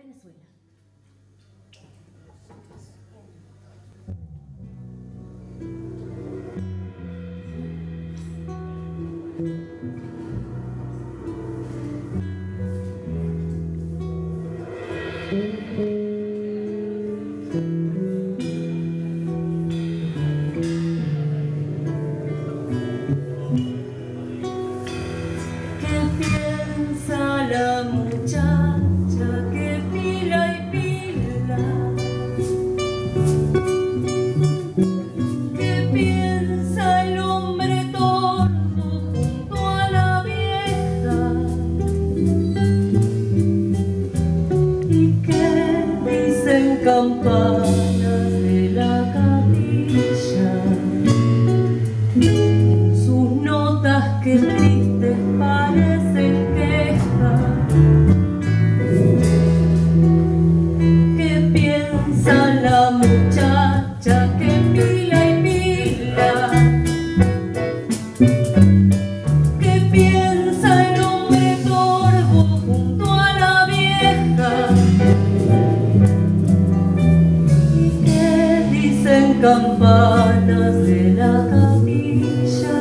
Venezuela. ¿Qué piensa la muchacha que pila y pila? ¿Qué piensa el hombre tordo junto a la vieja? ¿Y qué dicen campanas de la capilla? Sus notas que tristes parecen quejas. ¿Qué piensa la muchacha que pila y pila? ¿Qué piensa el hombre torvo junto a la vieja? ¿Y qué dicen campanas de la capilla?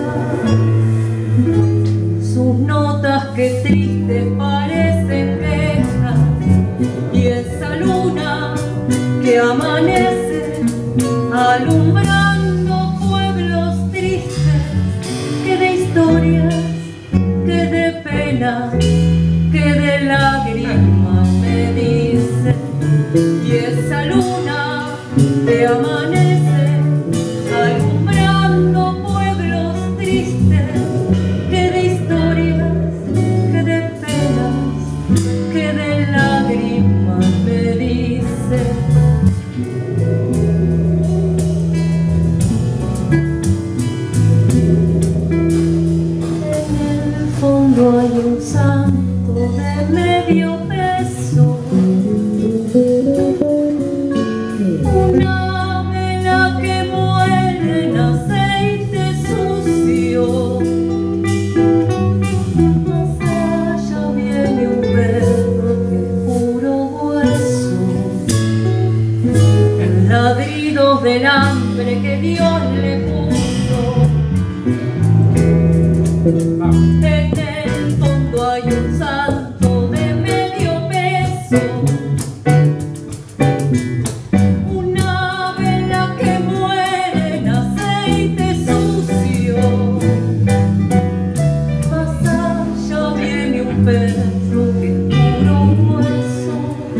Sus notas que tristes parecen quejas. Y esa luna que amanece alumbrando pueblos tristes, que de historias, que de penas, que de lágrimas me dice. Y esa luna que amanece alumbrando pueblos tristes, que de historias, que de penas, que de lágrimas me dice. En el fondo hay un santo de medio peso, una vela que muere en aceite sucio. Más allá viene un perro que es puro hueso, el ladrido del hambre que Dios le puso. En el fondo hay un santo de medio peso, una vela que muere en aceite sucio. Más allá viene un perro que es puro hueso,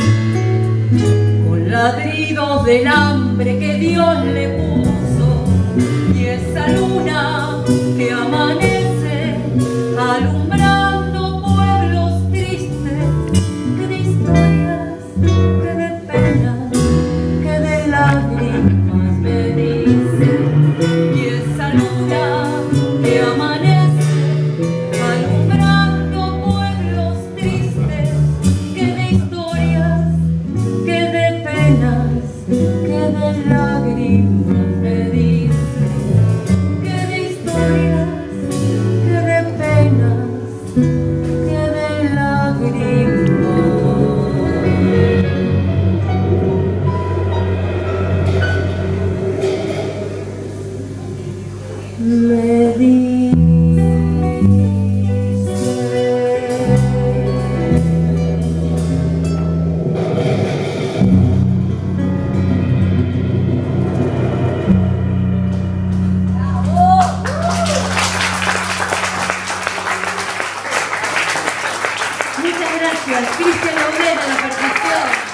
con ladridos del hambre que Dios le puso. Y esa luna que amanece alumbrando pueblos tristes, que de historias, que de penas, que de lágrimas me dice. Y esa luna que amanece alumbrando pueblos tristes, que de historias, que de penas, que de lágrimas me dice. Que de historias, que de penas, que de lágrimas me dice. Muchas gracias, Cristian Obrera, la percusión.